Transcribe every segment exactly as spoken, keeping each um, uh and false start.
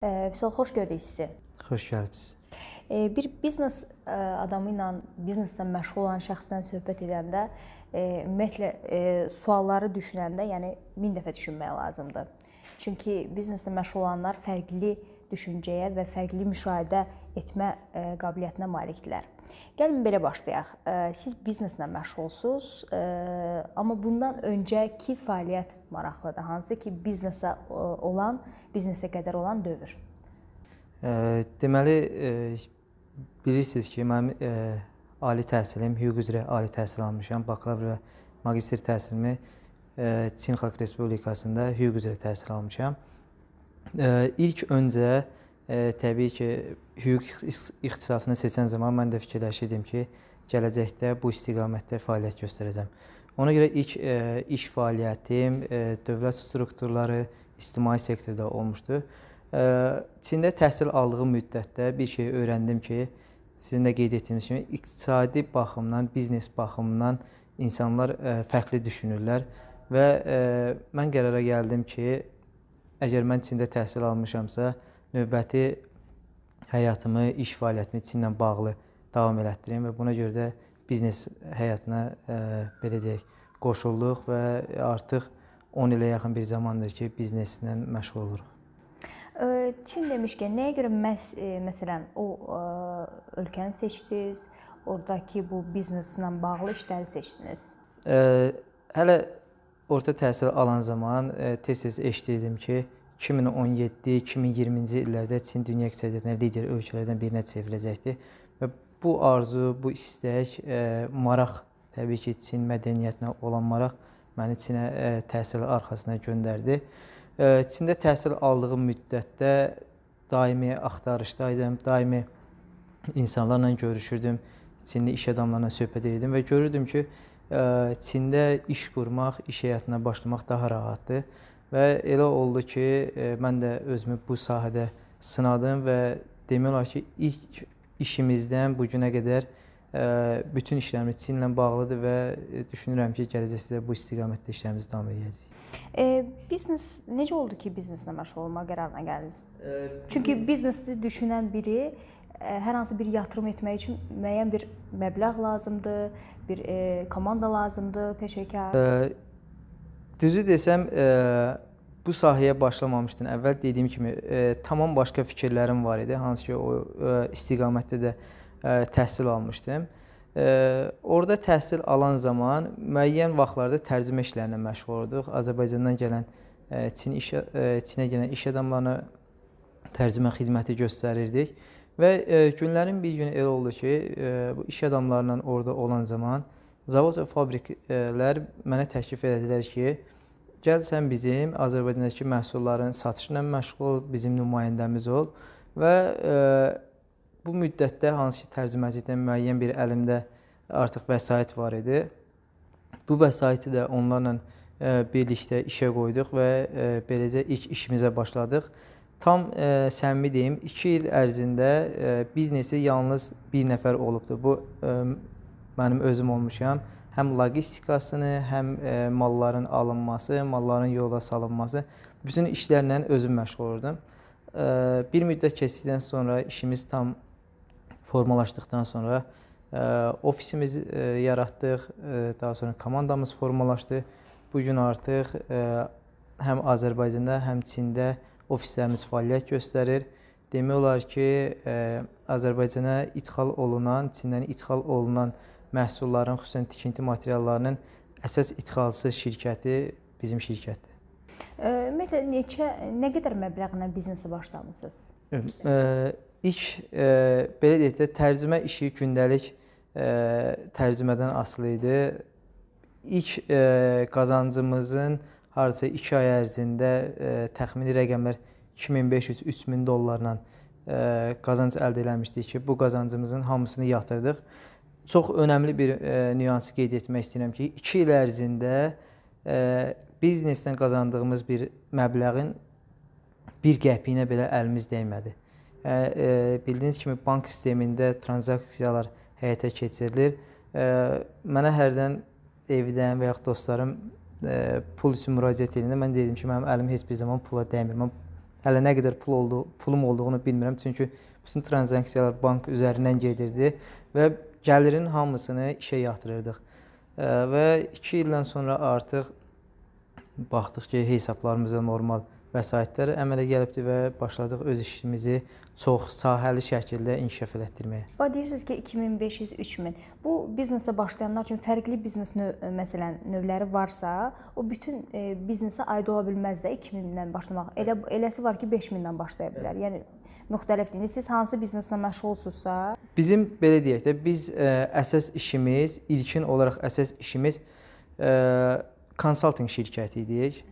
Vüsal, xoş gördük sizi. Xoş gəlibsiniz. Bir biznes adamı ilə, bizneslə məşğul olan şəxslə söhbət edəndə, ümumiyyətlə sualları düşünəndə, yəni min dəfə düşünmək lazımdır. Çünki bizneslə məşğul olanlar fərqli düşüncəyə və fərqli müşahidə etmə qabiliyyətinə malikdirlər. Gəlin belə başlayaq. Siz bizneslə məşğulsunuz, amma bundan öncəki fəaliyyət maraqlıdır. Hansı ki, biznesə olan, biznesə qədər olan dövr. Deməli, bilirsiniz ki, mənim ali təhsilim, hüquq üzrə ali təhsil almışam. Bakalavr və magistr təhsilimi Çin Xalq Respublikasında hüquq üzrə təhsil almışam. İlk öncə, təbii ki, hüquq ixtisasını seçən zaman mən də fikirləşirdim ki, gələcəkdə bu istiqamətdə fəaliyyət göstərəcəm. Ona görə ilk iş fəaliyyətim dövlət strukturları, ictimai sektorda olmuşdu. Çində təhsil aldığım müddətdə bir şey öyrəndim ki, sizin də qeyd etdiyiniz kimi, iqtisadi baxımdan, biznes baxımdan insanlar fərqli düşünürlər və mən qərara gəldim ki, əgər mən Çində təhsil almışamsa, növbəti həyatımı, iş fəaliyyətimi Çinlə bağlı davam elətdirim və buna görə də biznes həyatına, belə deyək, qoşulduq və artıq on ilə yaxın bir zamandır ki, bizneslə məşğul oluruq. Çin demişkən, nəyə görə məhz, məsələn, o ölkəni seçdiniz, oradakı bu bizneslə bağlı işləri seçdiniz? Hələ orta təhsil alan zaman tez-tez eşidirdim ki, iki min on yeddi iki min iyirminci illərdə Çin dünya iqtisadiyyatına lider ölkələrdən birinə çevriləcəkdir və bu arzu, bu istək, maraq, təbii ki, Çin mədəniyyətinə olan maraq məni Çinə təhsil arxasına göndərdi. Çində təhsil aldığım müddətdə daimi axtarışdaydım, daimi insanlarla görüşürdüm, Çinli iş adamlarla söhbət edirdim və görürdüm ki, Çində iş qurmaq, iş həyatına başlamaq daha rahatdır və elə oldu ki, mən də özümü bu sahədə sınadım və demək olar ki, ilk işimizdən bu günə qədər bütün işlərimiz Çinlə bağlıdır və düşünürəm ki, gələcəkdə bu istiqamətdə işlərimiz davam edəcək. Biznes, necə oldu ki, bizneslə məşğul olma qərarına gəldiniz? Çünki biznesi düşünən biri hər hansı bir yatırım etmək üçün müəyyən bir məbləğ lazımdır, bir komanda lazımdır, peşəkar. Düzü desəm, bu sahəyə başlamamışdım. Əvvəl dediyim kimi, tamam başqa fikirlərim var idi, hansı ki, o istiqamətdə də təhsil almışdım. Orada təhsil alan zaman müəyyən vaxtlarda tərcümə işlərinə məşğul olurduq. Azərbaycandan gələn, Çin iş, Çinə gələn iş adamlarına tərcümə xidməti göstərirdik və günlərin bir günü elə oldu ki, bu iş adamlarla orada olan zaman zavod və fabriklər mənə təklif edədilər ki, gəl sən bizim Azərbaycandakı məhsulların satışı ilə məşğul ol, bizim nümayəndəmiz ol və bu müddətdə hansı ki, tərcüməcilikdən müəyyən bir əlimdə artıq vəsait var idi. Bu vəsaiti də onlarla birlikdə işə qoyduq və beləcə ilk işimizə başladıq. Tam səmimi deyim, iki il ərzində biznesi yalnız bir nəfər olubdur. Bu, mənim özüm olmuşam. Həm logistikasını, həm malların alınması, malların yola salınması, bütün işlərlə özüm məşğul olurdum. Bir müddət keçdikdən sonra işimiz tam formalaşdıqdan sonra ofisimizi yaratdıq, daha sonra komandamız formalaşdı. Bugün artıq həm Azərbaycanda, həm Çində ofislərimiz fəaliyyət göstərir. Demək olar ki, Azərbaycana ixal olunan, Çindən ixal olunan məhsulların, xüsusən tikinti materiallarının əsas ixalçı şirkəti bizim şirkətdir. Ümumiyyətlə, neçə, nə qədər məbləğlə biznesə başlamısınız? İlk, belə deyək də, tərcümə işi gündəlik tərcümədən asılı idi. İlk qazancımızın hardasa iki ay ərzində təxmini rəqəmlər iki min beş yüz üç min dollarla qazanc əldə eləmişdik ki, bu qazancımızın hamısını yatırdıq. Çox önəmli bir nüansı qeyd etmək istəyirəm ki, iki il ərzində biznesdən qazandığımız bir məbləğin bir qəpiyinə belə əlimiz dəymədi. Bildiyiniz kimi, bank sistemində transaksiyalar həyata keçirilir. Mənə hərdən evdən və yaxud dostlarım pul üçün müraciət edəndə mən dedim ki, mənim əlim heç bir zaman pula dəymir. Mən Hələ nə qədər pul oldu, pulum olduğunu bilmirəm, çünki bütün tranzaksiyalar bank üzərindən gedirdi və gəlirin hamısını işə yatırırdıq. Və iki ildən sonra artıq baxdıq ki, hesablarımızda normal vəsaitlər əmələ gəlibdir və başladıq öz işimizi çox sahəli şəkildə inkişaf elətdirməyə. Bax deyirsiniz ki, iki min beş yüz üç min. Bu biznesə başlayanlar üçün fərqli biznes növ, məsələn, növləri varsa, o bütün e, biznesə aid ola bilməz də iki mindən başlamaq. Elə eləsi var ki, beş mindən başlaya bilər. Yəni müxtəlifdir. İndi siz hansı bizneslə məşğulsunuzsa, bizim belə deyək də biz ə, əsas işimiz, ilkin olaraq əsas işimiz ə, konsaltinq şirkəti idik.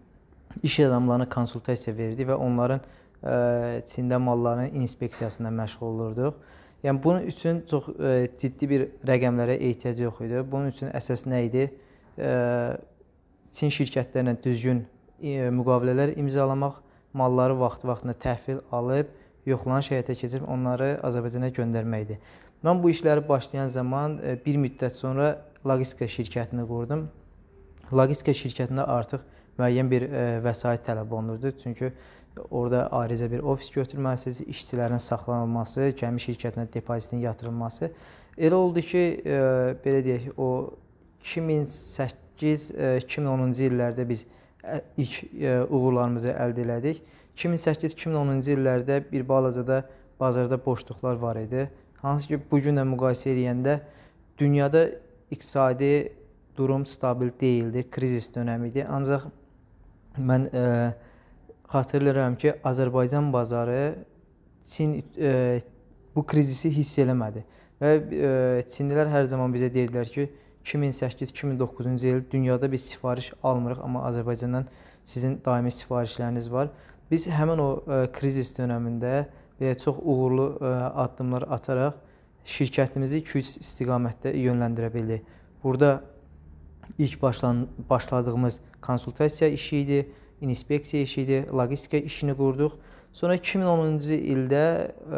İş adamlarına konsultasiya verirdik və onların ə, Çində mallarının inspeksiyasına məşğul olurduq. Yəni bunun üçün çox ə, ciddi bir rəqəmlərə ehtiyac yox idi. Bunun üçün əsas nə idi? Ə, Çin şirkətlərlə düzgün ə, müqavilələr imzalamaq, malları vaxt-vaxtında təhvil alıb, yoxlanış həyata keçirib onları Azərbaycana göndərməkdir. Mən bu işləri başlayan zaman ə, bir müddət sonra logistika şirkətini qurdum. Logistika şirkətində artıq müəyyən bir ə, vəsait tələb olunurdu. Çünki orada ayrıca bir ofis götürməlisiniz, işçilərin saxlanılması, gəmi şirkətinə depozitin yatırılması. Elə oldu ki, ə, belə deyək, o iki min səkkiz iki min onuncu illərdə biz ilk ə, uğurlarımızı əldə elədik. iki min səkkiz iki min onuncu illərdə bir balaca da bazarda boşluqlar var idi. Hansı ki, bugünlə müqayisə edəndə dünyada iqtisadi durum stabil deyildi, krizis dönəmi idi. Ancaq mən ə, xatırlayıram ki, Azərbaycan bazarı Çin ə, bu krizisi hiss eləmədi və ə, Çinlilər hər zaman bizə deyirdilər ki, iki min səkkiz iki min doqquzuncu il dünyada biz sifariş almırıq, amma Azərbaycandan sizin daimi sifarişləriniz var. Biz həmin o ə, krizis dönəmində belə çox uğurlu ə, addımlar ataraq şirkətimizi iki üç istiqamətdə yönləndirə bildik. Burada ilk başlan, başladığımız konsultasiya işi idi, inspeksiya işi idi, logistika işini qurduq. Sonra iki min onuncu ildə ə,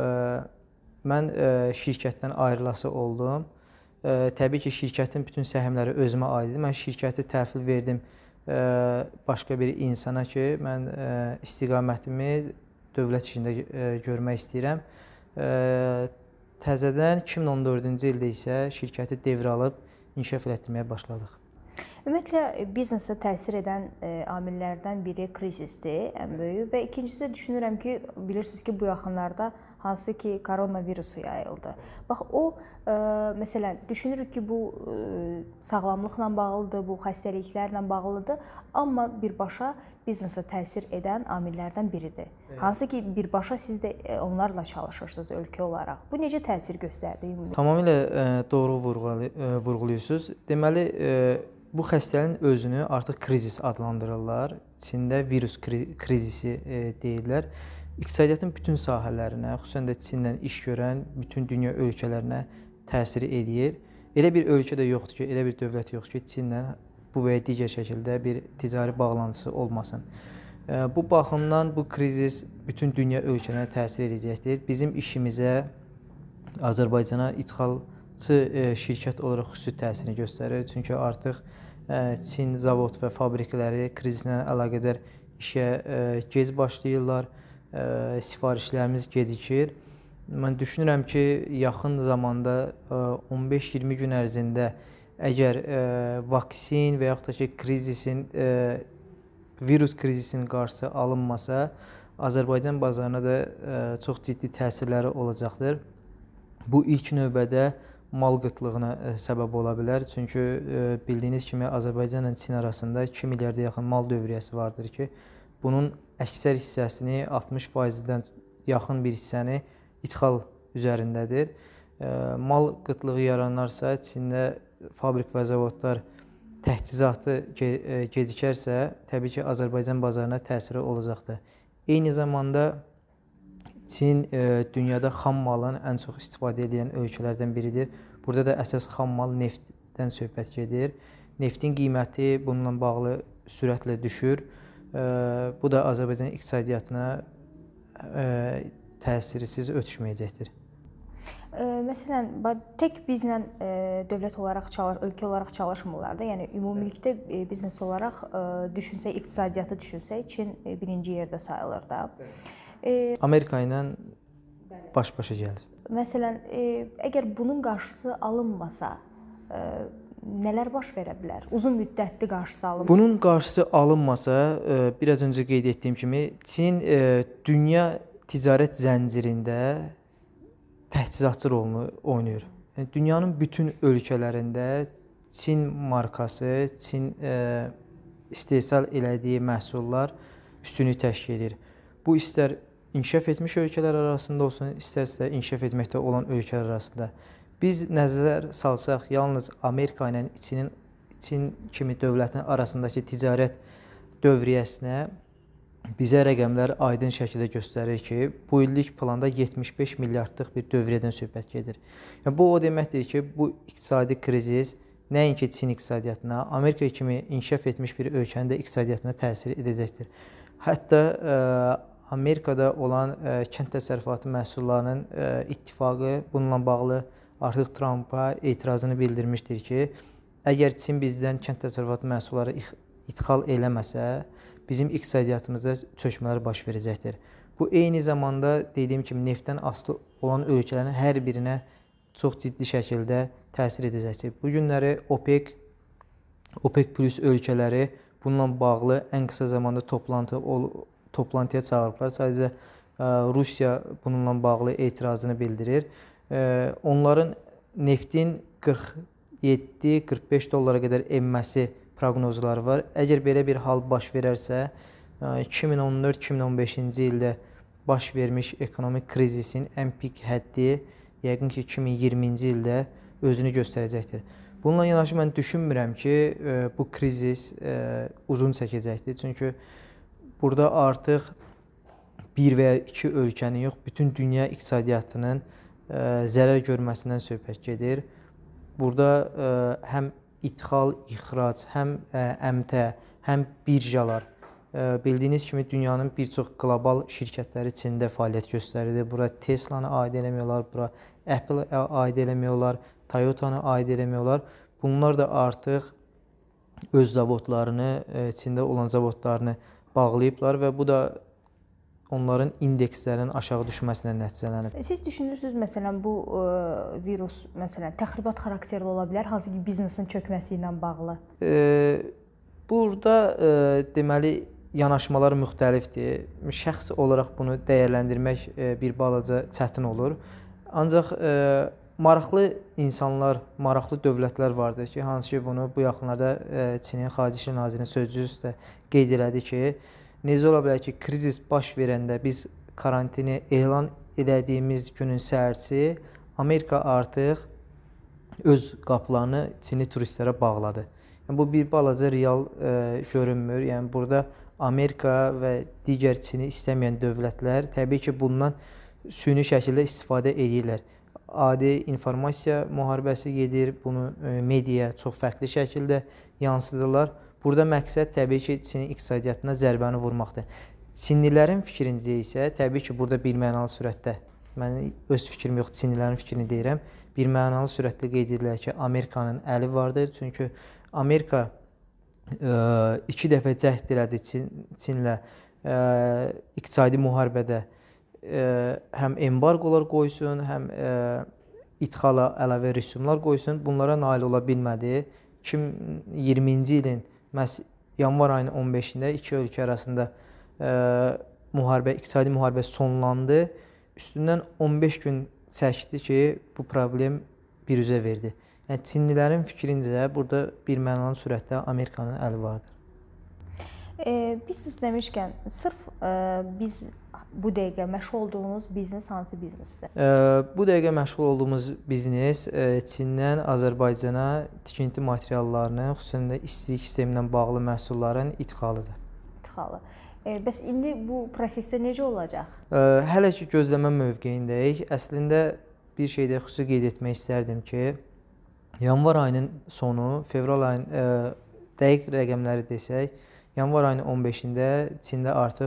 mən ə, şirkətdən ayrılası oldum. Ə, təbii ki, şirkətin bütün səhmləri özümə aid idi. Mən şirkəti təhvil verdim ə, başqa bir insana ki, mən ə, istiqamətimi dövlət işində ə, görmək istəyirəm. Ə, təzədən iki min on dördüncü ildə isə şirkəti devralıb inkişaf elətdirməyə başladıq. Ümumiyyətlə biznesə təsir edən e, amillərdən biri krizisdir, ən böyük və ikincisi də düşünürəm ki, bilirsiniz ki, bu yaxınlarda hansı ki koronavirusu yayıldı. Bax o e, məsələn düşünürük ki, bu e, sağlamlıqla bağlıdır, bu xəstəliklərlə bağlıdır, amma birbaşa biznesə təsir edən amillərdən biridir. Evet. Hansı ki birbaşa siz də e, onlarla çalışırsınız ölkə olaraq. Bu necə təsir göstərdi? Tamamilə e, doğru vurğulayırsınız. Deməli e, bu xəstəliyin özünü artıq krizis adlandırırlar. Çində virus krizisi e, deyirlər. İqtisadiyyatın bütün sahələrinə, xüsusən də Çinlə iş görən bütün dünya ölkələrinə təsir edir. Elə bir ölkə də yoxdur ki, elə bir dövlət yoxdur ki, Çinlə bu və ya digər şəkildə bir ticari bağlantısı olmasın. E, bu baxımdan bu krizis bütün dünya ölkələrine təsir edəcəkdir. Bizim işimizə Azərbaycana idxalçı e, şirkət olaraq xüsusi təsirini göstərir. Çünki artıq Çin zavod və fabrikləri krizlə əlaqədar işə gec başlayırlar, sifarişlərimiz gecikir. Mən düşünürəm ki, yaxın zamanda on beş iyirmi gün ərzində əgər vaksin və yaxud da ki, krizisin, virus krizisinin qarşısı alınmasa, Azərbaycan bazarına da çox ciddi təsirləri olacaqdır. Bu ilk növbədə mal qıtlığına səbəb ola bilər. Çünki bildiyiniz kimi Azərbaycanla Çin arasında iki milyarda yaxın mal dövriyyəsi vardır ki, bunun əksər hissəsini altmış faizdən yaxın bir hissəni idxal üzərindədir. Mal qıtlığı yaranarsa, Çində fabrik və zavodlar təchizatı gecikərsə, təbii ki, Azərbaycan bazarına təsiri olacaqdır. Eyni zamanda Çin e, dünyada xam malın ən çox istifadə edən ölkələrdən biridir. Burada da əsas xam mal neftdən söhbət gedir. Neftin qiyməti bununla bağlı sürətlə düşür. E, bu da Azərbaycan iqtisadiyyatına e, təsirsiz ötüşməyəcəkdir. E, məsələn, tək bizlə e, dövlət olaraq çalış, ölkə olaraq çalışmırlar da. Yəni ümumilikdə e, biznes olaraq e, düşünsək, iqtisadiyyatı düşünsək, Çin e, birinci yerdə sayılır da. E, Amerika ilə baş-başa gəlir. Məsələn, e, əgər bunun qarşısı alınmasa, e, nələr baş verə bilər? Uzun müddətli qarşısı alınmasa. Bunun qarşısı alınmasa, e, biraz öncə qeyd etdiyim kimi, Çin e, dünya ticarət zəncirində təchizatçı rolunu oynayır. Yəni dünyanın bütün ölkələrində Çin markası, Çin e, istehsal elədiyi məhsullar üstünlük təşkil edir. Bu istər inkişaf etmiş ölkələr arasında olsun, istərsə inkişaf etməkdə olan ölkələr arasında. Biz nəzər salsaq, yalnız Amerika ilə Çinin, Çin kimi dövlətin arasındakı ticarət dövriyyəsinə bizə rəqəmlər aydın şəkildə göstərir ki, bu illik planda yetmiş beş milyardlıq bir dövriyyədən söhbət gedir. Yəni, bu o deməkdir ki, bu iqtisadi krizis nəinki Çin iqtisadiyyatına, Amerika kimi inkişaf etmiş bir ölkənin də iqtisadiyyatına təsir edəcəkdir. Hətta ə, Amerikada olan ə, kənd təsərrüfatı məhsullarının ə, ittifaqı bununla bağlı artıq Trumpa etirazını bildirmişdir ki, əgər Çin bizdən kənd təsərrüfatı məhsulları ixal eləməsə, bizim iqtisadiyyatımızda çökmələr baş verəcəkdir. Bu eyni zamanda dediyim kimi neftdən asılı olan ölkələrin hər birinə çox ciddi şəkildə təsir edəcəkdir. Bu günləri OPEC, OPEC plus ölkələri bununla bağlı ən qısa zamanda toplantı toplantıya çağırıblar. Sadəcə Rusiya bununla bağlı etirazını bildirir. Onların neftin qırx yeddi qırx beş dollara qədər enməsi proqnozları var. Əgər belə bir hal baş verərsə, iki min on dörd iki min on beşinci ildə baş vermiş ekonomik krizisin ən pik həddi yəqin ki, iki min iyirminci ildə özünü göstərəcəkdir. Bununla yanaşı mən düşünmürəm ki, bu krizis uzun çəkəcəkdir. Çünki burada artıq bir və ya iki ölkənin yox, bütün dünya iqtisadiyyatının zərər görməsindən söhbət gedir. Burada həm ixal, ixrac, həm əmtə, həm birjalar. Bildiyiniz kimi dünyanın bir çox qlobal şirkətləri Çində fəaliyyət göstərir. Bura Tesla-nı aid eləmiyorlar, bura Apple-ı aid eləmiyorlar, Toyota-nı aid eləmiyorlar. Bunlar da artıq öz zavodlarını, Çində olan zavodlarını bağlayıblar və bu da onların indekslərinin aşağı düşməsinə nəticələnib. Siz düşünürsünüz, məsələn, bu ə, virus məsələn təxribat xarakterli ola bilər, hansı ki, biznesin çökməsi ilə bağlı? E, burada e, deməli yanaşmalar müxtəlifdir. Şəxsi olaraq bunu dəyərləndirmək e, bir balaca çətin olur. Ancaq e, maraqlı insanlar, maraqlı dövlətlər vardır ki, hansı ki, bunu bu yaxınlarda e, Çinin Xarici İşlər Nazirinin sözcüsü də qeyd elədi ki, necə ola bilər ki, krizis baş verəndə biz karantini elan elədiyimiz günün səhərsi Amerika artıq öz qapılarını Çinli turistlərə bağladı. Yəni, bu bir balaca real e, görünmür. Yəni, burada Amerika və digər Çini istəməyən dövlətlər təbii ki, bundan süni şəkildə istifadə edirlər. Adi informasiya müharibəsi gedir, bunu e, mediaya çox fərqli şəkildə yansıdırlar. Burada məqsəd təbii ki, Çinin iqtisadiyyatına zərbəni vurmaqdır. Çinlilərin fikrincə isə təbii ki, burada birmənalı sürətdə, mən öz fikrim yox, Çinlilərin fikrini deyirəm, birmənalı sürətdə qeyd edirlər ki, Amerikanın əli vardır. Çünki Amerika ə, iki dəfə cəhd elədi Çin, Çinlə ə, iqtisadi müharibədə ə, həm embargolar qoysun, həm ə, ixala əlavə rüsumlar qoysun. Bunlara nail ola bilmədi. iki min iyirminci ilin məhz yanvar ayının on beşində iki ölkə arasında ə, müharibə, iqtisadi müharibə sonlandı. Üstündən on beş gün çəkdi ki, bu problem bir üzə verdi. Yəni, Çinlilərin fikrincə burada bir mənalı sürətdə Amerikanın əli vardır. E, biznes demişkən, sırf e, biz bu dəqiqə məşğul olduğumuz biznes hansı biznesdir? E, bu dəqiqə məşğul olduğumuz biznes e, Çindən Azərbaycana tikinti materiallarını, xüsusən də istilik sistemi ilə bağlı məhsulların idxalıdır. İdxalı. E, bəs indi bu prosesdə necə olacaq? E, hələ ki gözləmə mövqeyindəyik. Əslində bir şeydə xüsusi qeyd etmək istərdim ki, yanvar ayının sonu, fevral ayının e, dəqiq rəqəmləri desək, yanvar ayının on beşində Çində artıq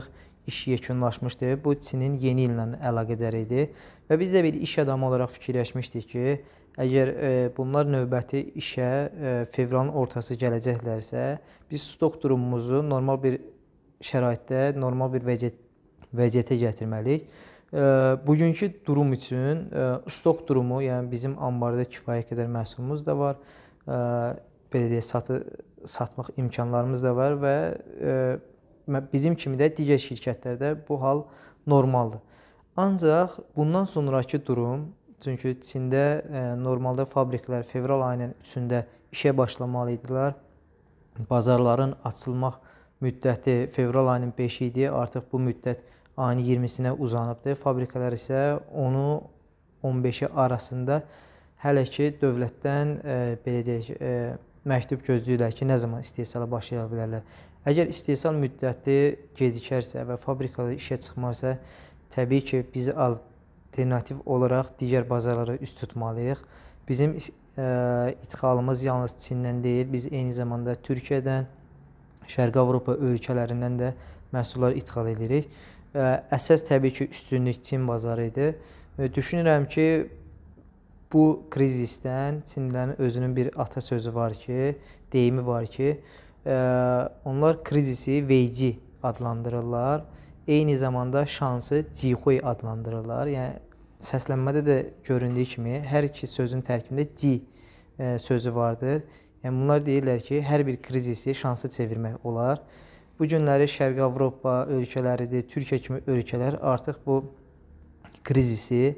iş yekunlaşmışdı. Bu Çinin yeni illə əlaqədar idi və biz də bir iş adamı olaraq fikirləşmişdik ki, əgər e, bunlar növbəti işə e, fevralın ortası gələcəklərsə, biz stok durumumuzu normal bir şəraitdə, normal bir vəziyyət, vəziyyətə gətirməliyik. E, bugünkü durum üçün e, stok durumu, yəni bizim ambarda kifayət qədər məhsulumuz da var, e, belə deyək, satı, satmaq imkanlarımız da var və e, bizim kimi də digər şirkətlərdə bu hal normaldır. Ancaq bundan sonraki durum, çünki Çində e, normalda fabriklər fevral ayının üçündə işə başlamalı idilər. Bazarların açılmaq müddəti fevral ayının beşi idi. Artıq bu müddət ayın iyirmisinə uzanıbdır. Fabrikalar isə onu on beşi arasında hələ ki dövlətdən e, belə deyək, e, məktub gözləyirlər ki, nə zaman istehsala başlaya bilərlər. Əgər istehsal müddəti gecikərsə və fabrikada işə çıxmarsa, təbii ki, biz alternativ olaraq digər bazarlara üst tutmalıyıq. Bizim e, ixalımız yalnız Çindən deyil, biz eyni zamanda Türkiyədən, Şərqi Avropa ölkələrindən də məhsullar ixal edirik. E, əsas təbii ki, üstünlük Çin bazarı idi. E, düşünürəm ki, bu krizisdən Çinlilərin özünün bir atasözü var ki, deyimi var ki, onlar krizisi veyci adlandırırlar, eyni zamanda şansı cixuy adlandırırlar. Yəni, səslənmədə də göründüyü kimi, hər iki sözün tərkibində ci sözü vardır. Yəni, bunlar deyirlər ki, hər bir krizisi şansı çevirmək olar. Bu günləri Şərqi Avropa ölkələridir, Türkiyə kimi ölkələr artıq bu krizisi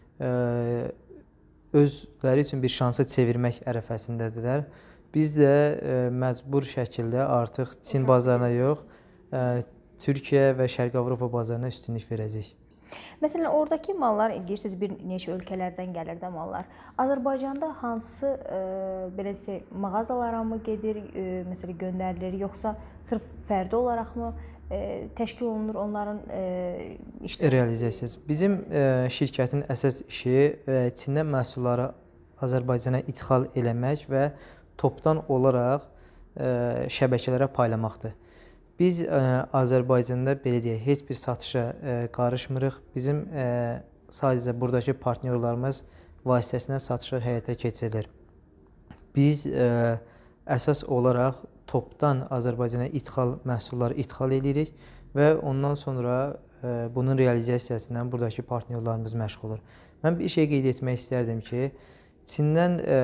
özləri üçün bir şansa çevirmək ərəfəsindədirlər. Biz də e, məcbur şəkildə artıq Çin bazarına yox, e, Türkiyə və Şərqi Avropa bazarına üstünlük verəcəyik. Məsələn, oradakı mallar, deyirsiniz, bir neçə ölkələrdən gəlir də mallar. Azərbaycanda hansı e, beləsə mağazalara mı gedir, e, məsələn, göndərilir, yoxsa sırf fərdi olaraqmı e, təşkil olunur onların e, işləri? Realizasiyası. Bizim e, şirkətin əsas işi e, Çindən məhsulları Azərbaycana ixal eləmək və topdan olaraq ə, şəbəkələrə paylamaqdır. Biz ə, Azərbaycanda belə deyək, heç bir satışa ə, qarışmırıq. Bizim ə, sadəcə buradakı partnyorlarımız vasitəsilə satışlar həyata keçirilir. Biz ə, əsas olaraq topdan Azərbaycana ixal məhsulları ixal edirik və ondan sonra ə, bunun realizasiyasından buradakı partnyorlarımız məşğul olur. Mən bir şey qeyd etmək istərdim ki, Çindən ə,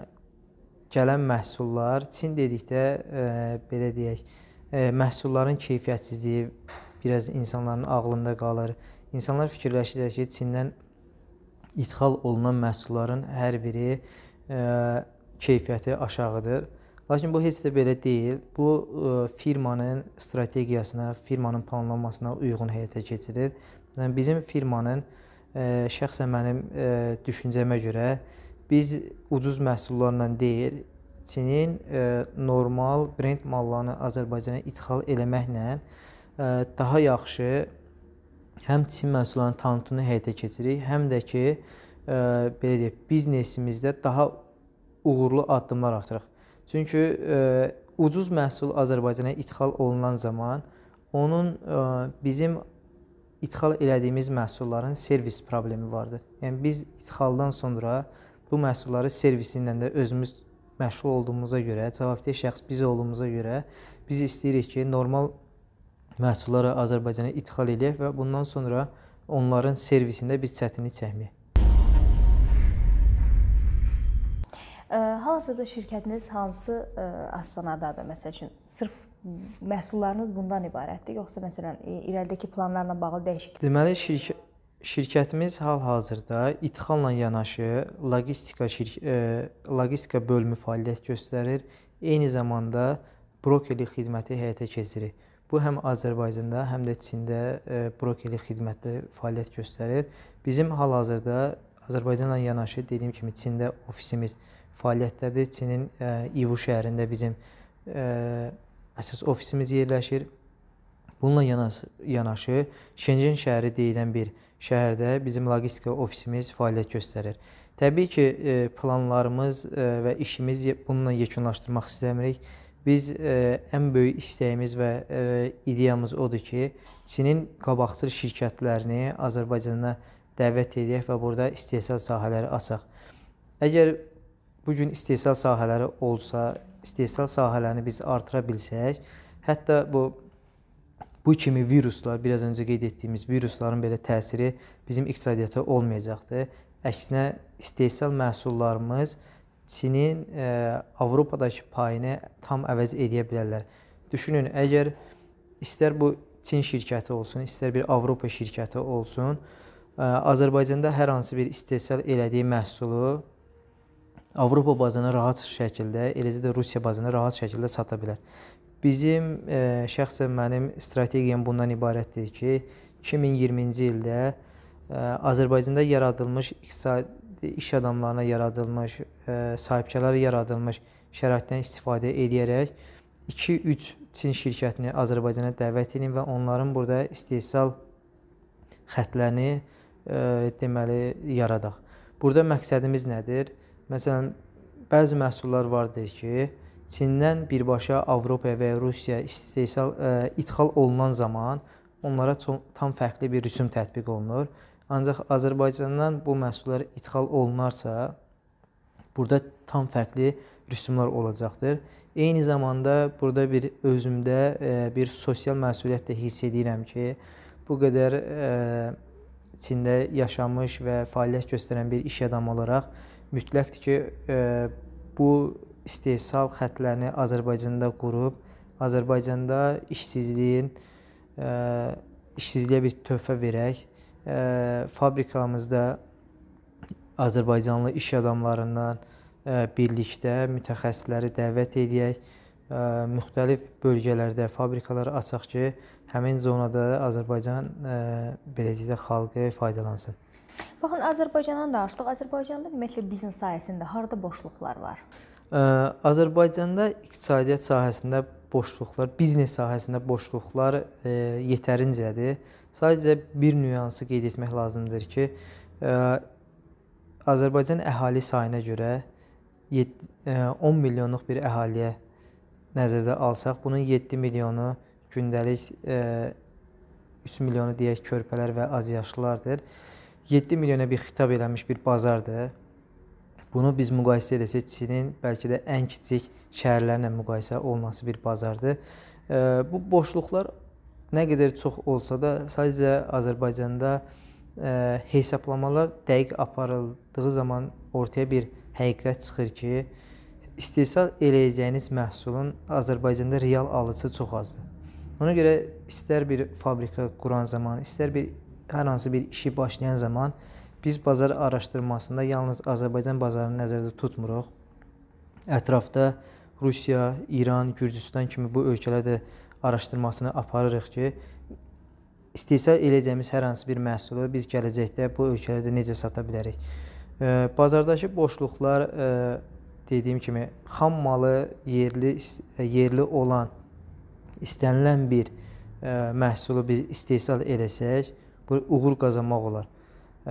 gələn məhsullar, Çin dedikdə e, belə deyək, e, məhsulların keyfiyyətsizliyi biraz insanların ağlında qalır. İnsanlar fikirləşirlər ki, Çindən ixal olunan məhsulların hər biri e, keyfiyyəti aşağıdır. Lakin bu heç də belə deyil. Bu e, firmanın strategiyasına, firmanın planlanmasına uyğun həyata keçirilir. Yəni, bizim firmanın e, şəxsən mənim e, düşüncəmə görə biz ucuz məhsullarla deyil, Çinin e, normal brend mallarını Azərbaycana ixal eləməklə e, daha yaxşı həm Çin məhsullarının tanıtımını həyata keçiririk, həm də ki, e, belə deyək, biznesimizdə daha uğurlu addımlar atırıq. Çünki e, ucuz məhsul Azərbaycana ixal olunan zaman onun e, bizim ixal elədiyimiz məhsulların servis problemi vardır. Yəni, biz ixaldan sonra bu məhsulları servisi ilə də özümüz məşğul olduğumuza görə, cavabdeh şəxs biz olduğumuza görə biz istəyirik ki, normal məhsulları Azərbaycana ixal edək və bundan sonra onların servisində biz çətinlik çəkməyək. Hal-hazırda şirkətiniz hansı astanadadır? Məsəl üçün, sırf məhsullarınız bundan ibarətdir, yoxsa məsələn, irəlidəki planlarla bağlı dəyişiklik? Deməli, şirkət Şirkətimiz hal-hazırda ixalla yanaşı logistika, şirk e, logistika bölümü fəaliyyət göstərir. Eyni zamanda brokerlik xidməti həyata keçirir. Bu həm Azərbaycanda, həm də Çində e, brokerlik xidməti fəaliyyət göstərir. Bizim hal-hazırda Azərbaycanla yanaşı, dediyim kimi, Çində ofisimiz fəaliyyətdədir. Çinin e, İvu şəhərində bizim e, əsas ofisimiz yerləşir. Bununla yanaşı, yanaşı Şengen şəhəri deyilən bir şəhərdə bizim logistika ofisimiz fəaliyyət göstərir. Təbii ki, planlarımız və işimiz bununla yekunlaşdırmaq istəmirik. Biz e, ən böyük istəyimiz və e, ideyamız odur ki, Çinin qabaqcıl şirkətlərini Azərbaycana dəvət edək və burada istehsal sahələri açaq. Əgər bu gün istehsal sahələri olsa, istehsal sahələrini biz artıra bilsək, hətta bu bu kimi viruslar, biraz öncə qeyd etdiyimiz virusların belə təsiri bizim iqtisadiyyata olmayacaqdır. Əksinə, istehsal məhsullarımız Çinin e, Avropadakı payını tam əvəz edə bilərlər. Düşünün, əgər istər bu Çin şirkəti olsun, istər bir Avropa şirkəti olsun, e, Azərbaycanda hər hansı bir istehsal elədiyi məhsulu Avropa bazarına rahat şəkildə, eləcə də Rusiya bazarına rahat şəkildə sata bilər. Bizim e, şəxsən mənim strategiyam bundan ibarətdir ki, iki min iyirminci ildə e, Azərbaycanda yaradılmış iqtisadi iş adamlarına yaradılmış, e, sahibkarlara yaradılmış şəraitdən istifadə edərək iki üç Çin şirkətini Azərbaycana dəvət edin və onların burada istehsal xətlərini e, deməli yaradaq. Burada məqsədimiz nədir? Məsələn, bəzi məhsullar vardır ki, Çindən birbaşa Avropaya və Rusiyaya istehsal, e, ithal olunan zaman onlara çox, tam fərqli bir rüsum tətbiq olunur. Ancaq Azərbaycandan bu məhsullar ithal olunarsa, burada tam fərqli rüsumlar olacaqdır. Eyni zamanda burada bir özümdə e, bir sosial məsuliyyət də hiss edirəm ki, bu qədər e, Çində yaşamış və fəaliyyət göstərən bir iş adamı olaraq mütləqdir ki, e, bu istehsal xətlərini Azərbaycanda qurub, Azərbaycanda işsizliyin, e, işsizliyə bir töhfə verək, e, fabrikamızda Azərbaycanlı iş adamlarından e, birlikdə mütəxəssisləri dəvət edək, e, müxtəlif bölgələrdə fabrikaları açaq ki, həmin zonada Azərbaycan e, belə deyək də xalqı faydalansın. Baxın, Azərbaycandan danışdıq. Azərbaycanda ümumiyyətlə biznes sahəsində harda boşluqlar var? Azərbaycanda iqtisadiyyat sahəsində boşluqlar, biznes sahəsində boşluqlar e, yetərincədir. Sadəcə bir nüansı qeyd etmək lazımdır ki, e, Azərbaycan əhali sayına görə on milyonluq bir əhaliyə nəzərdə alsaq, bunun yeddi milyonu gündəlik, e, üç milyonu deyək körpələr və azyaşlılardır. yeddi milyona bir xitab eləmiş bir bazardır. Bunu biz müqayisə edəsək, Çinin bəlkə də ən kiçik şəhərlərlə müqayisə olunması bir bazardır. E, bu boşluqlar nə qədər çox olsa da, sadəcə Azərbaycanda e, hesablamalar dəqiq aparıldığı zaman ortaya bir həqiqət çıxır ki, istehsal eləyəcəyiniz məhsulun Azərbaycanda real alıcısı çox azdır. Ona görə istər bir fabrika quran zaman, istər bir hər hansı bir işi başlayan zaman biz bazar araşdırmasında yalnız Azərbaycan bazarını nəzərdə tutmuruq. Ətrafda Rusiya, İran, Gürcüstan kimi bu ölkələrdə araşdırmasını aparırıq ki, istehsal edəcəyimiz hər hansı bir məhsulu biz gələcəkdə bu ölkələrdə necə sata bilərik. E, bazardakı boşluqlar e, dediyim kimi xam malı yerli, yerli olan istənilən bir e, məhsulu bir istehsal edəsək, bu uğur qazanmaq olar. E,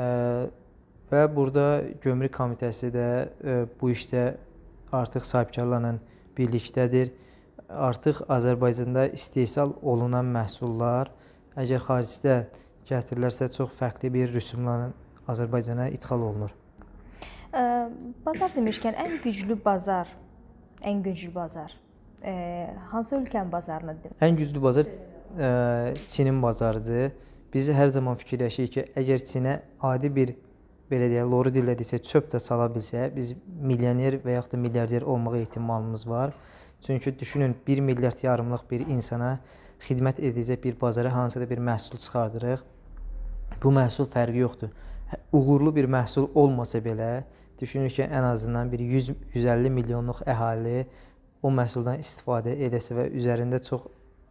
və burada Gömrük Komitəsi də e, bu işdə artıq sahibkarlarla birlikdədir. Artıq Azərbaycanda istehsal olunan məhsullar əgər xaricdə gətirilərsə çox fərqli bir rüsumların Azərbaycana ithal olunur. E, bazar demişkən ən güclü bazar, ən güclü bazar e, hansı ölkənin bazarıdır? Ən güclü bazar e, Çinin bazarıdır. Biz hər zaman fikirləşirik ki, əgər Çinə adi bir, belə deyək, loru dillə desə, çöp də sala bilsə, biz milyoner və yaxud da milyarder olmağa ehtimalımız var. Çünki düşünün, bir milyard yarımlıq bir insana xidmət edəcək bir bazara hansısa bir məhsul çıxardırıq. Bu məhsul fərqi yoxdur. Uğurlu bir məhsul olmasa belə, düşünür ki, ən azından bir yüz yüz əlli milyonluq əhali o məhsuldan istifadə edəsə və üzərində çox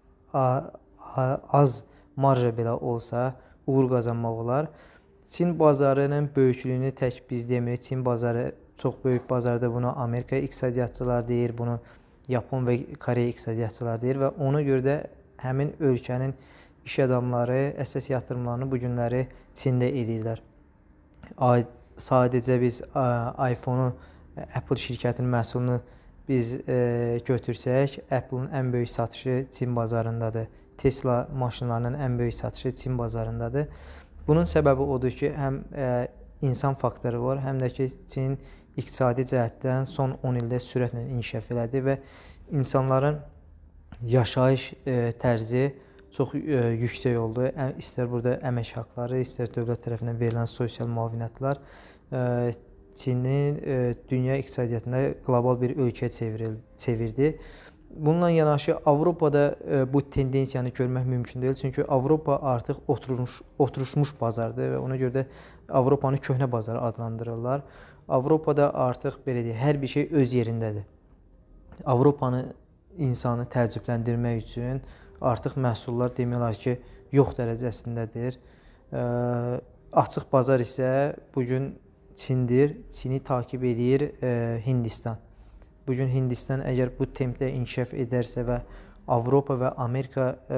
az marja belə olsa, uğur qazanmaq olar. Çin bazarının böyüklüyünü tək biz demirik. Çin bazarı çox böyük bazardır. Bunu Amerika iqtisadiyyatçılar deyir, bunu Yapon və Koreya iqtisadiyyatçılar deyir və ona görə də həmin ölkənin iş adamları əsas yatırımlarını bu günləri Çində edirlər. Sadəcə biz iPhone-u, Apple şirkətinin məhsulunu biz e, götürsək, Apple-ın ən böyük satışı Çin bazarındadır. Tesla maşınlarının ən böyük satışı Çin bazarındadır. Bunun səbəbi odur ki, həm e, insan faktoru var, həm də ki, Çin iqtisadi cəhətdən son on ildə sürətlə inkişaf elədi və insanların yaşayış e, tərzi çox e, yüksək oldu. İstər burada əmək haqqları, istər dövlət tərəfindən verilən sosial müavinətlər e, Çinin e, dünya iqtisadiyyatında qlobal bir ölkəyə çevirdi. Bununla yanaşı Avropada e, bu tendensiyanı görmək mümkün deyil. Çünki Avropa artıq oturmuş, oturuşmuş bazardır və ona görə də Avropanı köhnə bazarı adlandırırlar. Avropada artıq belə deyək, hər bir şey öz yerindədir. Avropanı insanı təəccübləndirmək üçün artıq məhsullar demək olar ki, yox dərəcəsindədir. E, açıq bazar isə bugün Çindir. Çini takib edir e, Hindistan. Bugün Hindistan əgər bu tempdə inkişaf edərsə və Avropa və Amerika e,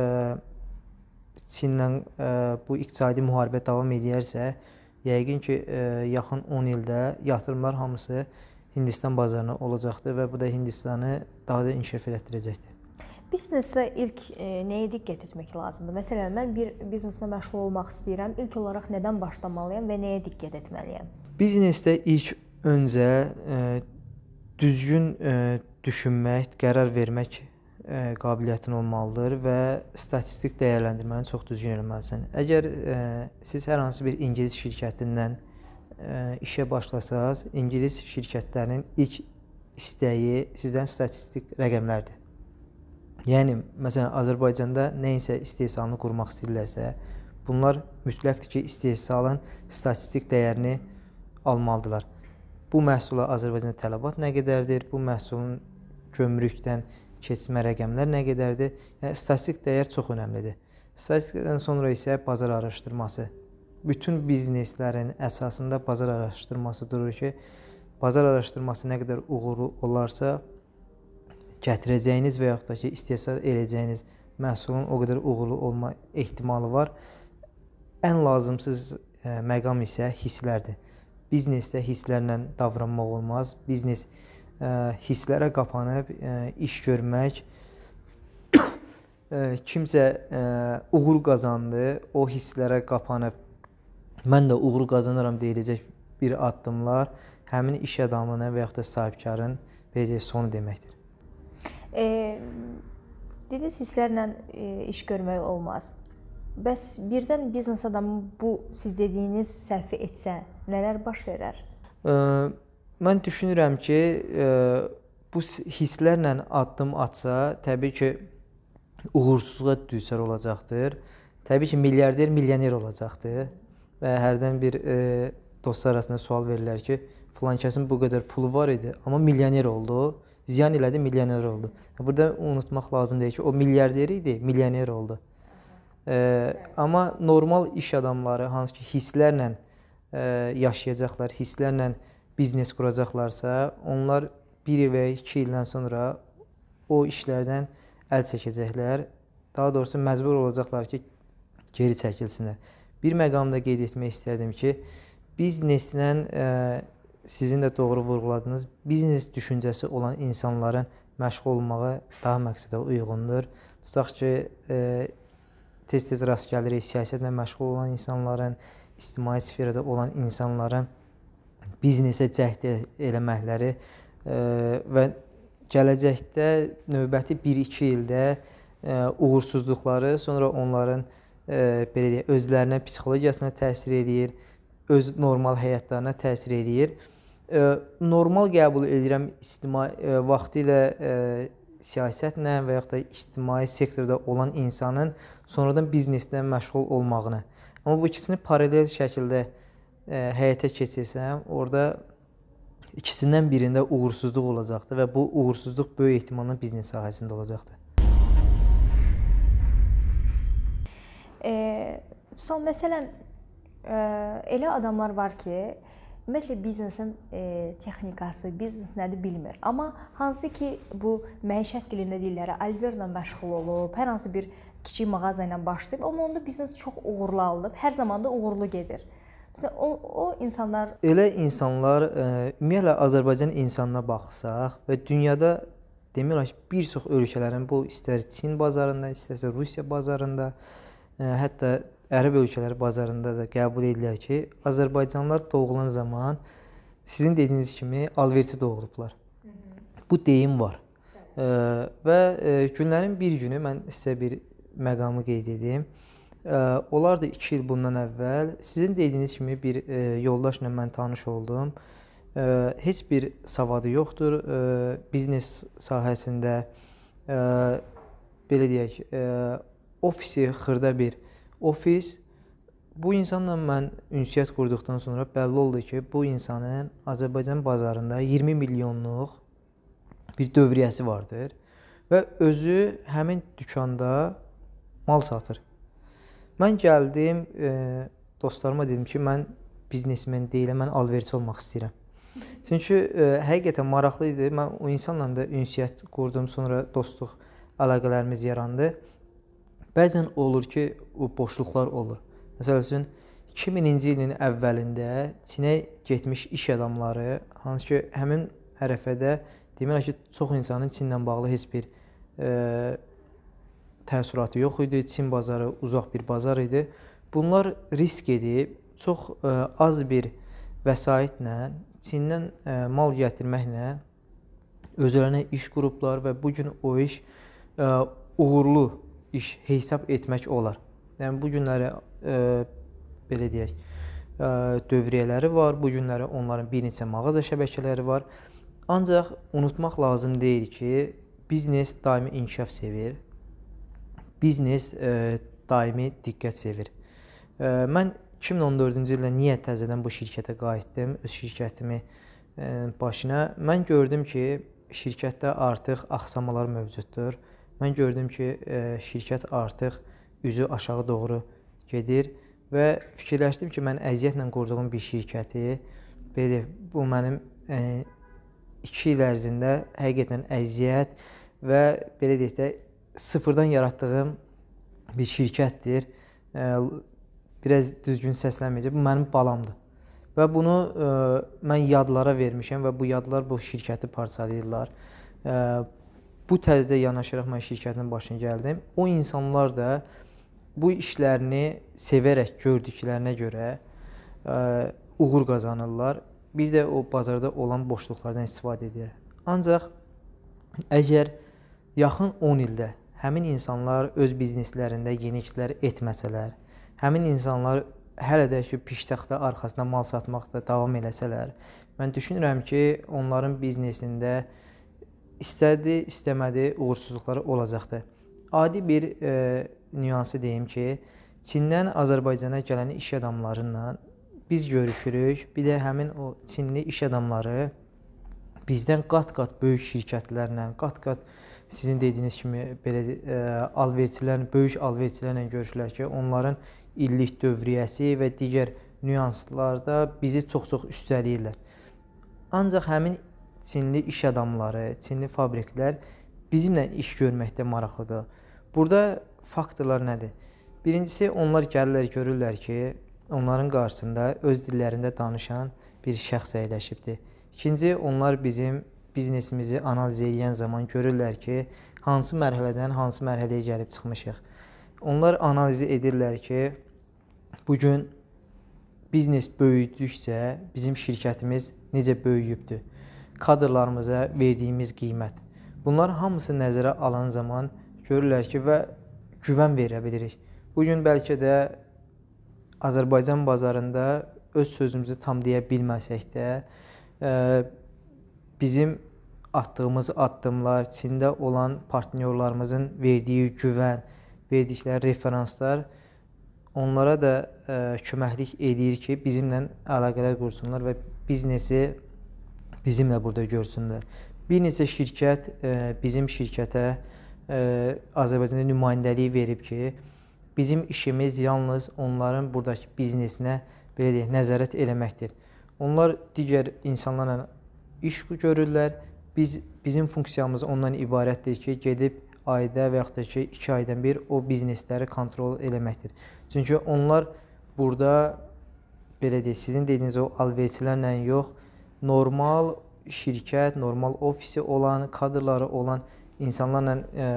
Çinlə e, bu iqtisadi müharibə davam edərsə, yəqin ki, e, yaxın on ildə yatırımlar hamısı Hindistan bazarına olacaqdır və bu da Hindistanı daha da inkişaf elətdirəcəkdir. Biznesdə ilk e, nəyə diqqət etmək lazımdır? Məsələn, mən bir bizneslə məşğul olmaq istəyirəm. İlk olaraq nədən başlamalıyam və nəyə diqqət etməliyəm? Biznesdə ilk öncə e, düzgün e, düşünmək, qərar vermək e, qabiliyyətin olmalıdır və statistik dəyərləndirməni çox düzgün etməlisən. Əgər e, siz hər hansı bir ingilis şirkətindən e, işə başlasanız, ingilis şirkətlərinin ilk istəyi sizdən statistik rəqəmlərdir. Yəni, məsələn, Azərbaycanda nəyinsə istehsalını qurmaq istəyirlərsə, bunlar mütləqdir ki, istehsalın statistik dəyərini almalıdırlar. Bu məhsula Azərbaycanda tələbat nə qədərdir? Bu məhsulun gömrükdən keçmə rəqəmlər nə qədərdir? Yəni, statistik dəyər çox önəmlidir. Statistikdən sonra isə bazar araşdırması. Bütün bizneslərin əsasında bazar araşdırması durur ki, bazar araşdırması nə qədər uğurlu olarsa, gətirəcəyiniz və yaxud da ki, istehsal edəcəyiniz məhsulun o qədər uğurlu olma ehtimalı var. Ən lazımsız e, məqam isə hisslərdir. Biznesdə hisslərlə davranmaq olmaz. Biznes e, hisslərə qapanıb e, iş görmək, e, kimsə e, uğur qazandı, o hisslərə qapanıb mən də uğur qazanıram deyiləcək bir addımlar həmin iş adamının və yaxud da sahibkarın belə deyək, sonu deməkdir. E, dediniz, hisslərlə e, iş görmək olmaz. Bəs birdən biznes adamı bu siz dediyiniz səhvi etsə, nələr baş verər? E, mən düşünürəm ki, e, bu hisslərlə addım atsa, təbii ki, uğursuzluğa düçar olacaqdır. Təbii ki, milyarder, milyoner olacaqdır. Və hərdən bir e, dostlar arasında sual verirlər ki, filan kəsin bu qədər pulu var idi, amma milyoner oldu. Ziyan elədi, milyoner oldu. Burada unutmaq lazım deyil ki, o milyarder idi, milyoner oldu. E, amma normal iş adamları, hansı ki hisslərlə e, yaşayacaqlar, hisslərlə biznes quracaqlarsa, onlar bir il və iki ildən sonra o işlərdən əl çəkəcəklər. Daha doğrusu məcbur olacaqlar ki, geri çəkilsinlər. Bir məqamda qeyd etmək istərdim ki, bizneslə e, sizin də doğru vurğuladığınız biznes düşüncəsi olan insanların məşğul olmağı daha məqsədə uyğundur. Tutaq ki, e, tez-tez rast gəlirik siyasətlə məşğul olan insanların, ictimai sferada olan insanların biznesə cəhd eləməkləri e, və gələcəkdə növbəti bir iki ildə e, uğursuzluqları, sonra onların e, belə deyək, özlərinə, psixologiyasına təsir edir, öz normal həyatlarına təsir edir. E, normal qəbul edirəm ictimai e, vaxtı ilə e, siyasətlə və yaxud da ictimai sektorda olan insanın sonradan biznesdən məşğul olmağını. Amma bu ikisini paralel şəkildə e, həyata keçirsəm, orada ikisindən birində uğursuzluq olacaqdır və bu uğursuzluq böyük ehtimalla biznes sahəsində olacaqdır. E, son məsələn, e, elə adamlar var ki, ümumiyyətlə biznesin e, texnikası, biznes nədir bilmir. Amma hansı ki bu məişət dilində deyirlər, alverlə məşğul olub, hər hansı bir kiçik mağaza ilə başlayıb, amma onda biznes çox uğurlu alınıb, hər zaman da uğurlu gedir. Məsələn, o, o insanlar Elə insanlar, ə, ümumiyyətlə Azərbaycan insanına baxsaq və dünyada demək olar ki, bir çox ölkələrin bu istər Çin bazarında, istərsə Rusiya bazarında, ə, hətta Ərəb ölkələri bazarında da qəbul edilər ki, Azərbaycanlılar doğulan zaman sizin dediyiniz kimi alverçi doğulublar. Hı -hı. Bu deyim var. Ə, və ə, günlərin bir günü mən sizə bir məqamı qeyd edeyim. Ə, olar da iki il bundan əvvəl sizin dediyiniz kimi bir ə, yoldaşla mən tanış oldum. Ə, heç bir savadı yoxdur. Ə, biznes sahəsində ə, belə deyək, ə, ofisi xırda bir ofis. Bu insanla mən ünsiyyət qurduqdan sonra bəlli oldu ki, bu insanın Azərbaycan bazarında iyirmi milyonluq bir dövriyyəsi vardır və özü həmin dükanda mal satır. Mən gəldim, e, dostlarıma dedim ki, mən biznesmen deyiləm, mən alverçi olmaq istəyirəm. Çünki e, həqiqətən maraqlı idi. Mən o insanla da ünsiyyət qurdum, sonra dostluq əlaqələrimiz yarandı. Bəzən olur ki, o boşluqlar olur. Məsəl üçün, iki mininci ilin əvvəlində Çinə getmiş iş adamları, hansı ki, həmin ərəfədə demək ki, çox insanın Çinlə bağlı heç bir e, təəssüratı yox idi. Çin bazarı uzaq bir bazar idi. Bunlar risk edib, çox ə, az bir vəsaitlə, Çindən ə, mal gətirməklə özlərinə iş qurublar və bugün o iş ə, uğurlu iş hesab etmək olar. Yəni, bu günləri ə, belə deyək, ə, dövriyyələri var, bu günləri onların bir neçə mağaza şəbəkələri var. Ancaq unutmaq lazım deyil ki, biznes daimi inkişaf sevir. Biznes e, daimi diqqət sevir. E, mən iki min on dördüncü ildə niyə təzədən bu şirkətə qayıtdım, öz şirkətimi e, başına? Mən gördüm ki, şirkətdə artıq axsamalar mövcuddur. Mən gördüm ki, e, şirkət artıq üzü aşağı doğru gedir və fikirləşdim ki, mən əziyyətlə qurduğum bir şirkəti, belə bu mənim e, iki il ərzində həqiqətən əziyyət və belə deyək də, sıfırdan yaratdığım bir şirkətdir. E, biraz düzgün səslənməyəcək. Bu mənim balamdır. Və bunu e, mən yadlara vermişəm və bu yadlar bu şirkəti parçalayırlar. E, bu tərzdə yanaşaraq mən şirkətin başına gəldim. O insanlar da bu işlərini sevərək gördüklərinə görə e, uğur qazanırlar. Bir də o bazarda olan boşluqlardan istifadə edir. Ancaq əgər yaxın on ildə həmin insanlar öz bizneslərində yeniliklər etməsələr, həmin insanlar hələ də ki, piştaxta arxasında mal satmaqda davam eləsələr, mən düşünürəm ki, onların biznesində istədi, istəmədi uğursuzluqları olacaqdır. Adi bir e, nüansı deyim ki, Çindən Azərbaycana gələn iş adamlarıyla biz görüşürük, bir də həmin o Çinli iş adamları bizdən qat-qat böyük şirkətlərlə, qat-qat sizin dediyiniz kimi belə e, alverçilərlə, böyük alverçilərlə görüşürlər ki, onların illik dövriyyəsi və digər nüanslarda bizi çox-çox üstələyirlər. Ancaq həmin Çinli iş adamları, Çinli fabriklər bizimlə iş görməkdə maraqlıdır. Burada faktorlar nədir? Birincisi, onlar gəlirlər, görürlər ki, onların qarşısında öz dillərində danışan bir şəxs əyləşibdir. İkinci, onlar bizim biznesimizi analiz edən zaman görürlər ki, hansı mərhələdən hansı mərhələyə gəlib çıxmışıq. Onlar analizi edirlər ki, bugün biznes böyüdükcə bizim şirkətimiz necə böyüyübdür, kadrlarımıza verdiyimiz qiymət. Bunlar hamısı nəzərə alan zaman görürlər ki, və güvən verə bilirik. Bugün bəlkə də Azərbaycan bazarında öz sözümüzü tam deyə bilməsək də, e, bizim atdığımız addımlar, Çində olan partnyorlarımızın verdiyi güvən, verdikləri referanslar onlara da e, köməklik edir ki, bizimlə əlaqələr qursunlar və biznesi bizimlə burada görsünlər. Bir neçə şirkət e, bizim şirkətə e, Azərbaycanda nümayəndəliyi verib ki, bizim işimiz yalnız onların buradakı biznesinə belə deyək, nəzarət eləməkdir. Onlar digər insanlarla iş görürlər. Biz, bizim funksiyamız ondan ibarətdir ki, gedib ayda və yaxud da ki, iki aydan bir o biznesləri kontrol eləməkdir. Çünki onlar burada belə deyək, sizin dediyiniz o alverçilərlə yox, normal şirkət, normal ofisi olan, kadrları olan insanlarla e,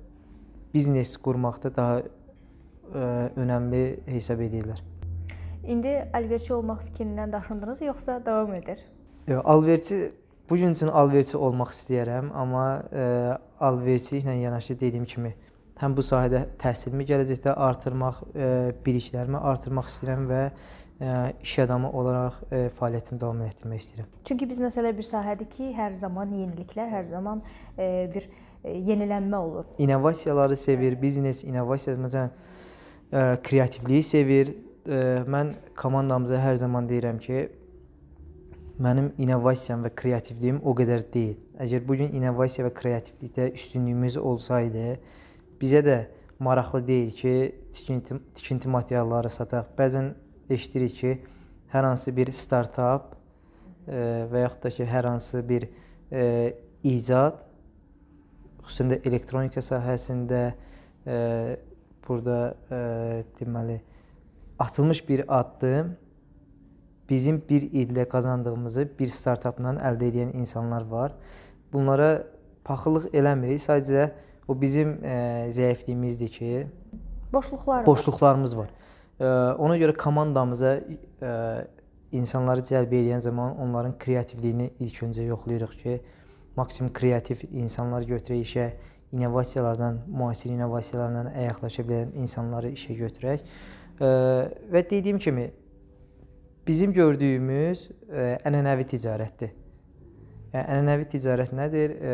biznes qurmaqda daha e, önəmli hesab edirlər. İndi alverçi olmaq fikrindən daşındınız, yoxsa davam edir? Yox, alverçi bu gün üçün alverçi olmaq istəyirəm, amma e, alverçiliklə yanaşı dediyim kimi həm bu sahədə təhsilimi gələcəkdə artırmaq, e, biliklərimi artırmaq istəyirəm və e, iş adamı olaraq e, fəaliyyətimi davam etdirmək istəyirəm. Çünki biznes elə bir sahədir ki, hər zaman yeniliklər, hər zaman e, bir e, yenilənmə olur. İnnovasiyaları sevir, biznes, innovasiya, məsələn, e, kreativliyi sevir. E, mən komandamıza hər zaman deyirəm ki, mənim innovasiyam və kreativliyim o qədər deyil. Əgər bugün innovasiya və kreativlikdə üstünlüyümüz olsaydı, bizə də maraqlı deyil ki, tikinti, tikinti materialları sataq. Bəzən eşidirik ki, hər hansı bir startap e, və yaxud da ki, hər hansı bir e, icad, xüsusən də elektronika sahəsində e, burada e, deməli, atılmış bir addım bizim bir ildə qazandığımızı bir startapla əldə edən insanlar var. Bunlara paxıllıq eləmirik, sadəcə o bizim e, zəifliyimizdir ki, boşluqlar boşluqlarımız var. E, ona görə komandamıza e, insanları cəlb edən zaman onların kreativliyini ilk öncə yoxlayırıq ki, maksimum kreativ insanlar götürək işə, innovasiyalardan, müasir innovasiyalarla əyaqlaşa bilən insanları işə götürək. E, və dediyim kimi, bizim gördüyümüz e, ənənəvi ticarətdir. Yəni, ənənəvi ticarət nədir? E,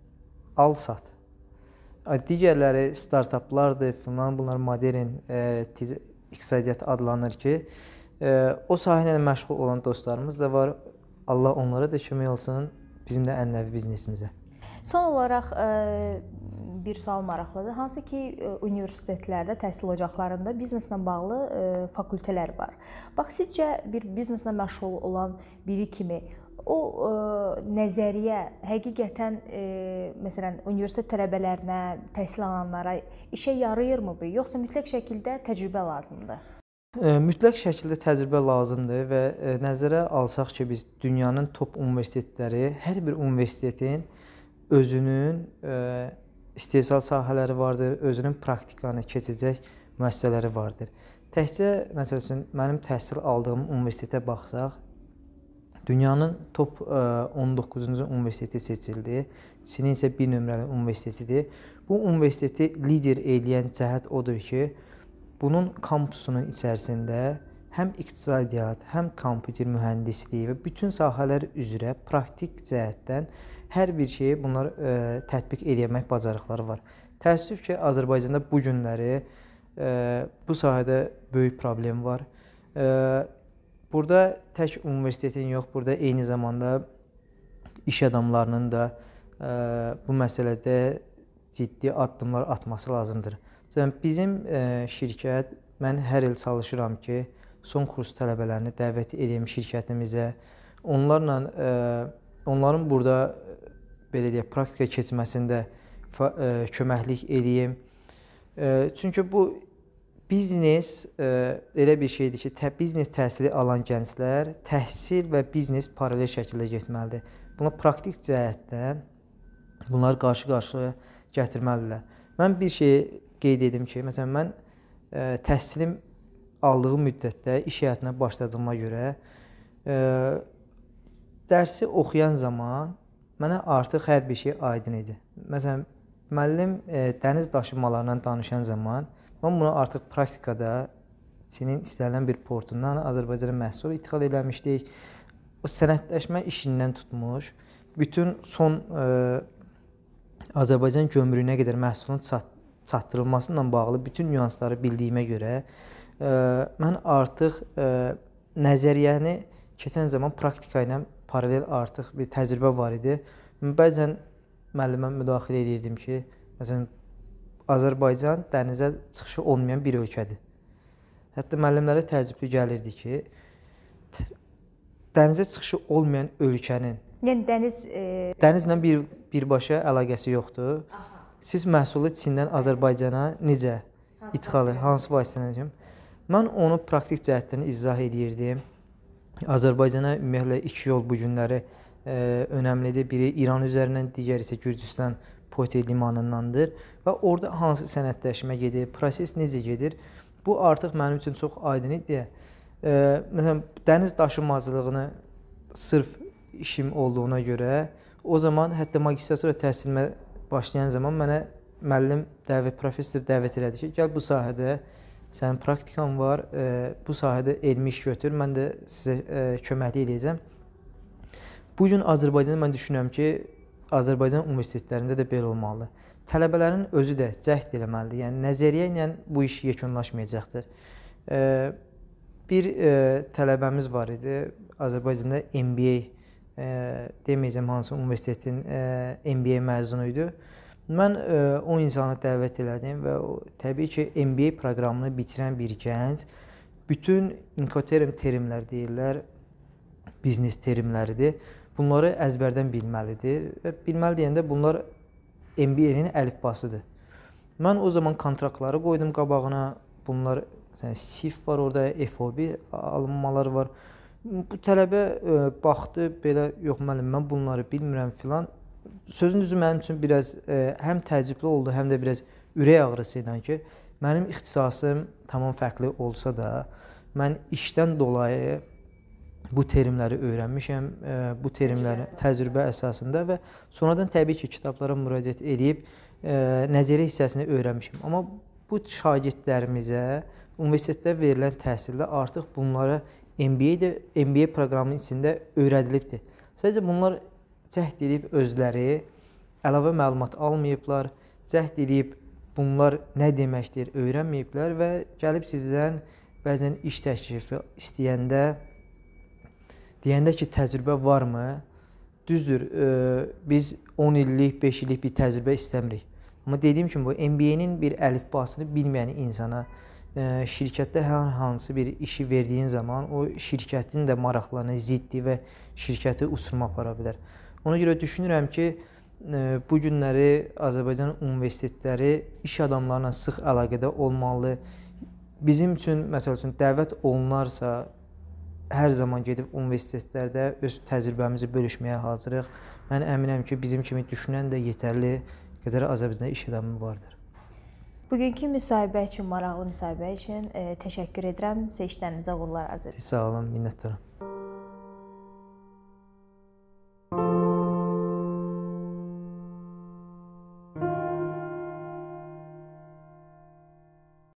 al-sat. Digərləri startaplardır, falan, bunlar modern e, iqtisadiyyat adlanır ki, e, o sahələ məşğul olan dostlarımız da var. Allah onlara da kömək olsun, bizim də ənənəvi biznesimizə. Son olaraq e, bir sual maraqlıdır. Hansı ki, universitetlərdə, təhsil ocaqlarında bizneslə bağlı e, fakültələr var. Bax, sizcə bir bizneslə məşğul olan biri kimi o e, nəzəriyyə həqiqətən e, məsələn, universitet tələbələrinə, təhsil alanlara işə yarayırmı bu, yoxsa mütləq şəkildə təcrübə lazımdır? E, mütləq şəkildə təcrübə lazımdır və e, nəzərə alsaq ki, biz dünyanın top universitetləri, hər bir universitetin özünün e, istehsal sahələri vardır, özünün praktikanı keçəcək müəssisələri vardır. Təkcə, məsəl üçün, mənim təhsil aldığım universitetə baxsaq, dünyanın top on doqquzuncu universiteti seçildi. Çinin isə bir nömrəli universitetidir. Bu universiteti lider eləyən cəhət odur ki, bunun kampusunun içərisində həm iqtisadiyyat, həm kompüter mühəndisliyi və bütün sahələr üzrə praktik cəhətdən hər bir şeyi bunlar e, tətbiq edilmək bacarıqları var. Təəssüf ki, Azərbaycanda bu günləri e, bu sahədə böyük problem var. E, burada tək universitetin yox, burada eyni zamanda iş adamlarının da e, bu məsələdə ciddi addımlar atması lazımdır. Bizim e, şirkət, mən hər il çalışıram ki, son kurs tələbələrini dəvət edeyim şirkətimizə. Onlarla, e, onların burada belə deyək, praktika keçməsində e, köməklik edeyim. E, çünki bu biznes e, elə bir şeydir ki, tə, biznes təhsili alan gənclər təhsil və biznes paralel şəkildə getməlidir. Buna praktik cəhətdən bunları qarşı-qarşıya gətirməlidirlər. Mən bir şeyi qeyd edim ki, məsələn, mən e, təhsilim aldığım müddətdə iş həyatına başladığıma görə e, dərsi oxuyan zaman mənə artıq hər bir şey aydın idi. Məsələn, müəllim e, dəniz daşınmalarından danışan zaman mən bunu artıq praktikada Çinin istənilən bir portundan Azərbaycana məhsul ixal eləmişdik. O sənədləşmə işindən tutmuş, bütün son e, Azərbaycan gömrüyünə qədər məhsulun çat çatdırılmasıyla bağlı bütün nüansları bildiyimə görə e, mən artıq e, nəzəriyyəni keçən zaman praktika ilə paralel artıq bir təcrübə var idi. Bəzən müəllimə müdaxilə edirdim ki, məsələn, Azərbaycan dənizə çıxışı olmayan bir ölkədir. Hətta müəllimlərə təəccüblü gəlirdi ki, dənizə çıxışı olmayan ölkənin yəni dəniz e... dənizlə bir birbaşa əlaqəsi yoxdur. Aha. Siz məhsulu Çindən Azərbaycana necə idxalı, hansı vasitələ? Mən onu praktik cəhətdən izah edirdim. Azərbaycana ümumiyyətlə iki yol bu günləri e, önəmlidir. Biri İran üzərindən, digəri isə Gürcüstan Poti limanındandır və orada hansı sənədləşmə gedir, proses necə gedir? Bu artıq mənim üçün çox aydın idi. E, məsələn, dəniz daşınmacılığını sırf işim olduğuna görə o zaman hətta magistratura təhsilimə başlayan zaman mənə müəllim dəvət, professor dəvət elədi ki, gəl bu sahədə sənin praktikan var, e, bu sahədə elmi iş götür, mən də sizə e, köməklik edəcəm. Bu gün Azərbaycanda mən düşünürəm ki, Azərbaycan universitetlərində də belə olmalıdır. Tələbələrin özü də cəhd eləməlidir. Yəni nəzəriyyə ilə bu iş yekunlaşmayacaqdır. E, bir e, tələbəmiz var idi. Azərbaycanda M B A e, deməyəcəm hansı universitetin e, M B A məzunu idi. Mən e, o insanı dəvət elədim və o, təbii ki, M B A proqramını bitirən bir gənc bütün inkoterm terimlər deyirlər, biznes terimləridir. Bunları əzbərdən bilməlidir. Və bilməli deyəndə bunlar M B A-nin əlifbasıdır. Mən o zaman kontraktları qoydum qabağına. Bunlar yəni, S I F var orada, F O B alınmaları var. Bu tələbə e, baxdı, belə yox müəllim, mən bunları bilmirəm filan. Sözün düzü mənim üçün biraz e, həm təəccüblü oldu, həm də biraz ürək ağrısı ilə ki, mənim ixtisasım tamam fərqli olsa da, mən işdən dolayı bu terimləri öyrənmişəm, e, bu terimləri təcrübə əsasında və sonradan təbii ki, kitablara müraciət edib e, nəzəriyyə hissəsini öyrənmişəm. Amma bu şagirdlərimizə universitetdə verilən təhsildə artıq bunlara M B A-də, M B A proqramının içində öyrədilibdir. Sadəcə bunlar cəhd edib özləri əlavə məlumat almayıblar, cəhd edib bunlar nə deməkdir öyrənməyiblər və gəlib sizdən bəzən iş təklifi istəyəndə deyəndə ki, təcrübə varmı? Düzdür, e, biz on illik, beş illik bir təcrübə istəmirik. Amma dediyim kimi, bu M B A-nin bir əlifbasını bilməyən insana e, şirkətdə hər hansı bir işi verdiyin zaman o şirkətin də maraqlarına ziddir və şirkəti uçuruma apara bilər. Ona görə düşünürəm ki, e, bu günləri Azərbaycan universitetləri iş adamlarına sıx əlaqədə olmalı. Bizim üçün, məsəl üçün, dəvət olunarsa, hər zaman gedib universitetlərdə öz təcrübəmizi bölüşməyə hazırıq. Mən əminəm ki, bizim kimi düşünən də yetərli qədər Azərbaycanda iş adamı vardır. Bugünkü müsahibə üçün, maraqlı müsahibə üçün e, təşəkkür edirəm. Sizə işlərinizə uğurlar arzu edirəm. Sağ olun, minnətdaram.